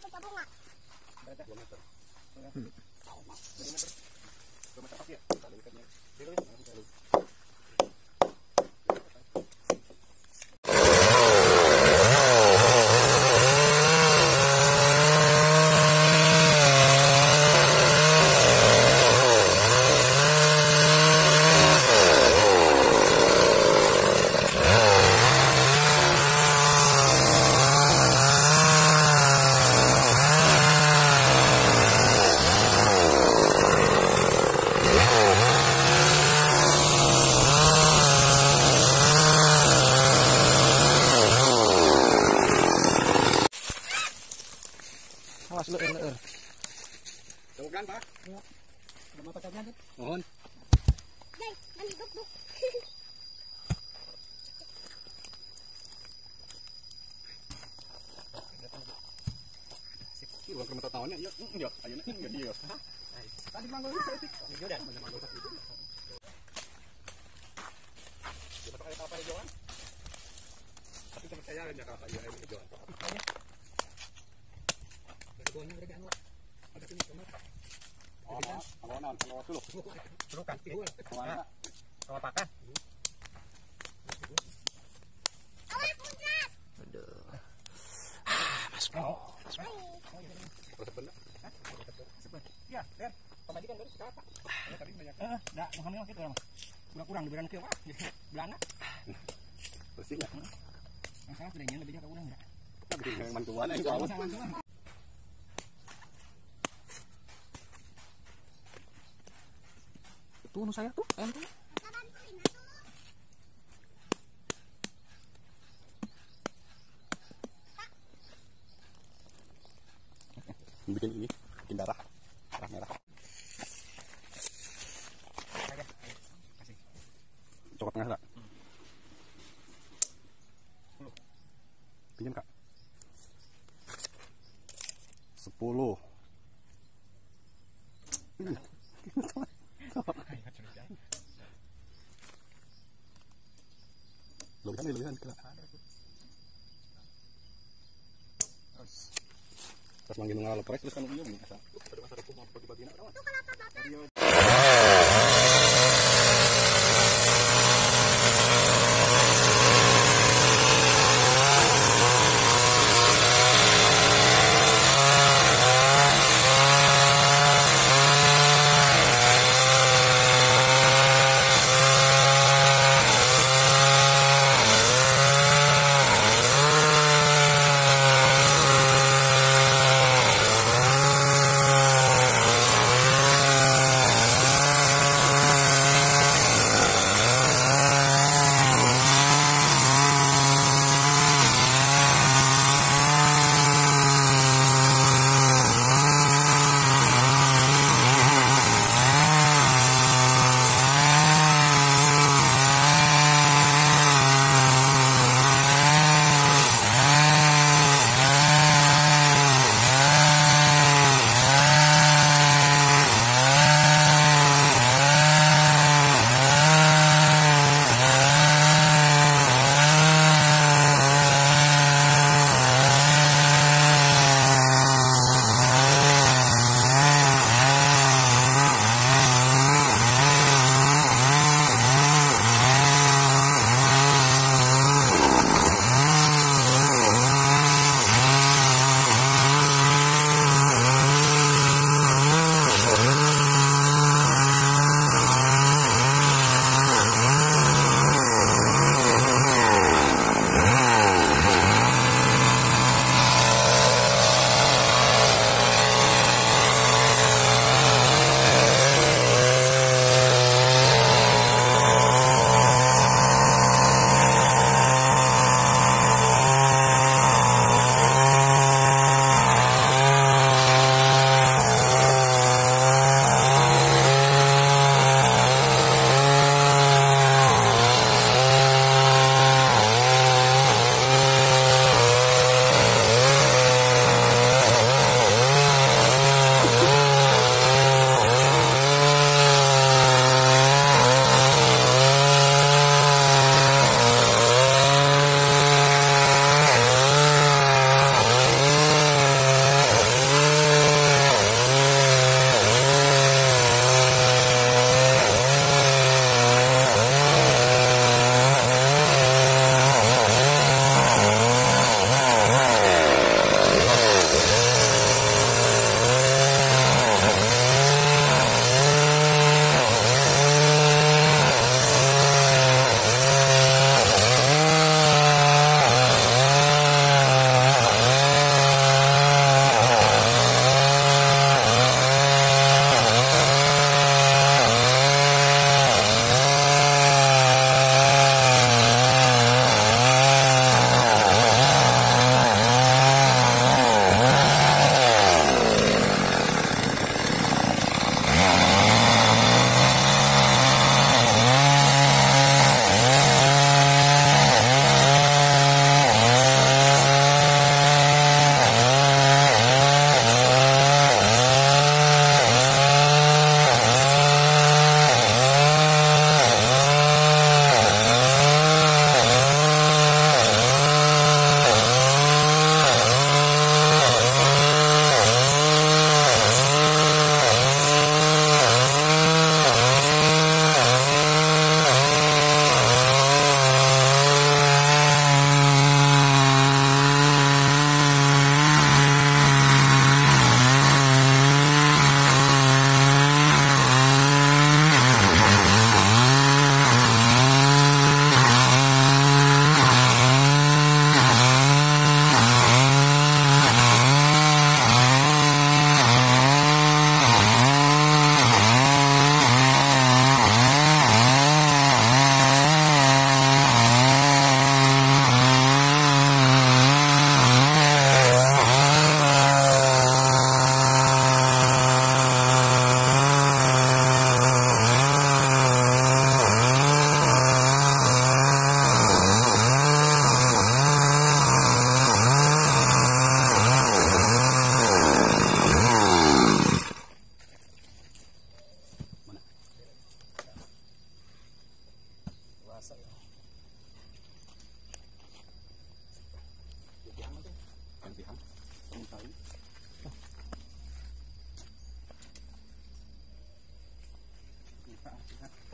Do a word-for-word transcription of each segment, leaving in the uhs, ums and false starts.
Awas leur-leur. Tugan, Pak. Ya. Ada mata kanya deh. Mohon. Jai, nanti duk-duk. Ini bukan kereta tahunnya, ya, ya, ayeuna enggak dia. Tadi manggul itu. Dia udah manggul satu itu. Dia pakai apa di jalan? Tapi tempat saya ada Jakarta, ya, di jalan. Gonya udah jangan. Ada sini kamar. Oh, kalau naon, kalau dulu. Dulu kan. Mana? Kalau pakan. Awas muncrat. Aduh. Ah, Mas Bro. Mas Bro. Resep benda. Hah? Ya, lihat. Pembagikan baru sekarang. Ya, tadi banyak. Eh, enggak, hamil gitu ya, Mas. Kurang-kurang diberikan ke apa? Belana. Bersih enggak? Yang salah bedanya lebihnya ke kurang enggak? Tapi yang mantuan yang tahu. Tuh saya tuh, em tuh. Bikin ini, bikin darah, darah merah. Coklat tengah, Kak. Pinjam, Kak. Sepuluh. Lebihan, lebihan, Kak. Pas manggil mengalah lepres terus kan uyum nih asal. Ada masa aku mau bagi-bagi nak.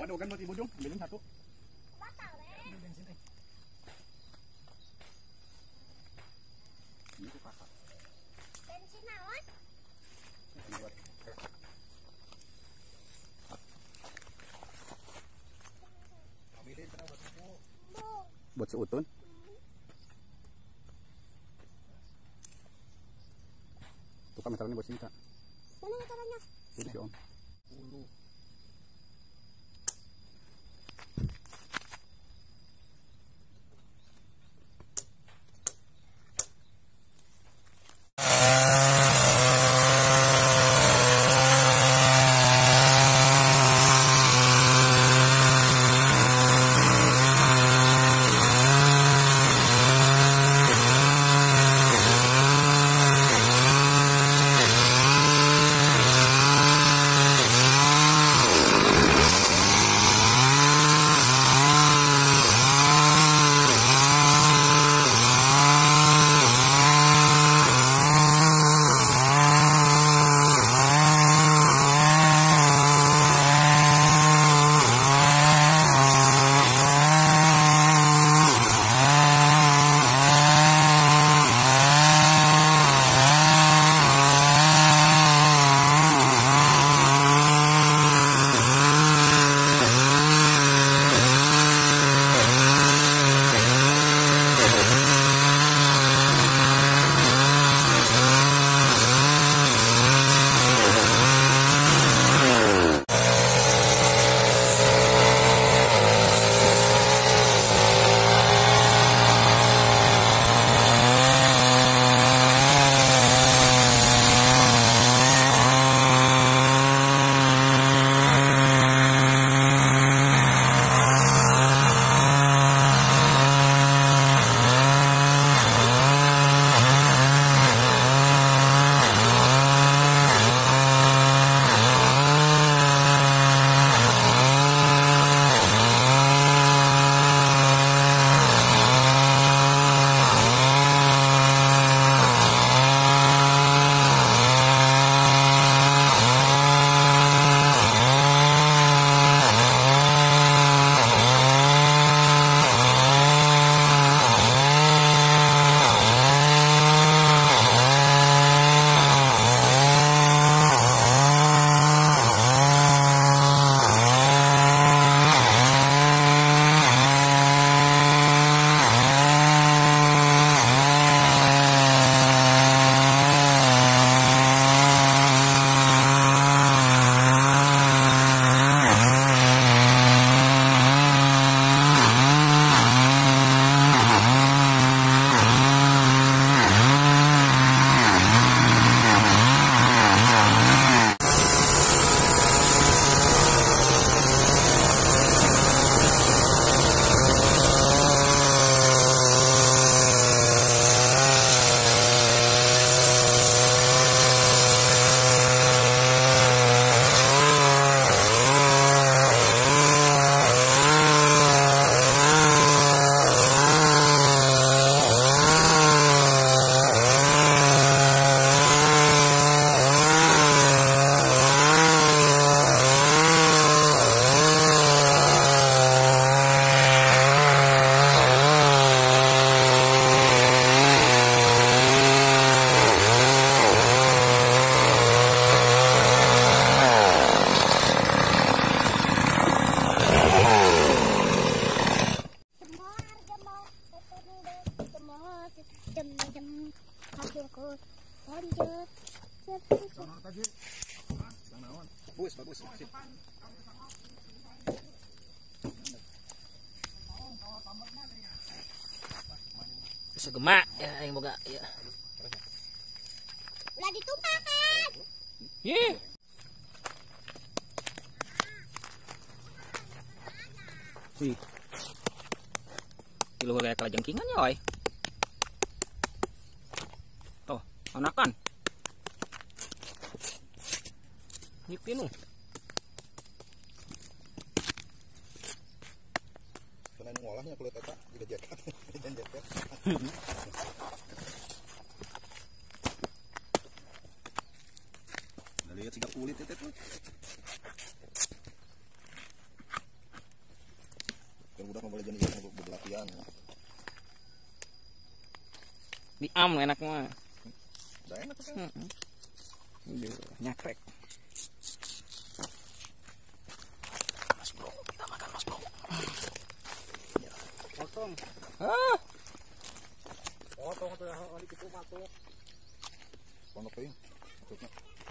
ada kan buat ibu dong, ambilin satu. Ini tuh kakak. Bensin naon? Buat seutun. Tukang meterannya buat sini kak. Mana meterannya? Ini si om. Bagus, bagus. Sip. Segemak ya yang boga ya. Ulah ditumpakan. Ye. Wih. Kilo kayak kalajengkingan ya, oi. Tuh, anakan. Nyipinu. Karena ngolahnya kulit eta tidak jaket, tidak jaket. Nah, lihat siga kulit itu tuh. Diam enak mah. Udah enak kan? Heeh. Udah nyakrek. Mas bro, kita makan mas bro. Potong. Ah, Potong tuh hari itu masuk. Pondok ting. Masuknya.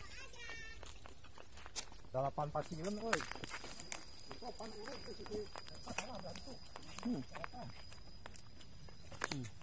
Delapan pasilan, oi. Itu pan urut itu sih. Salah berarti. Hmm.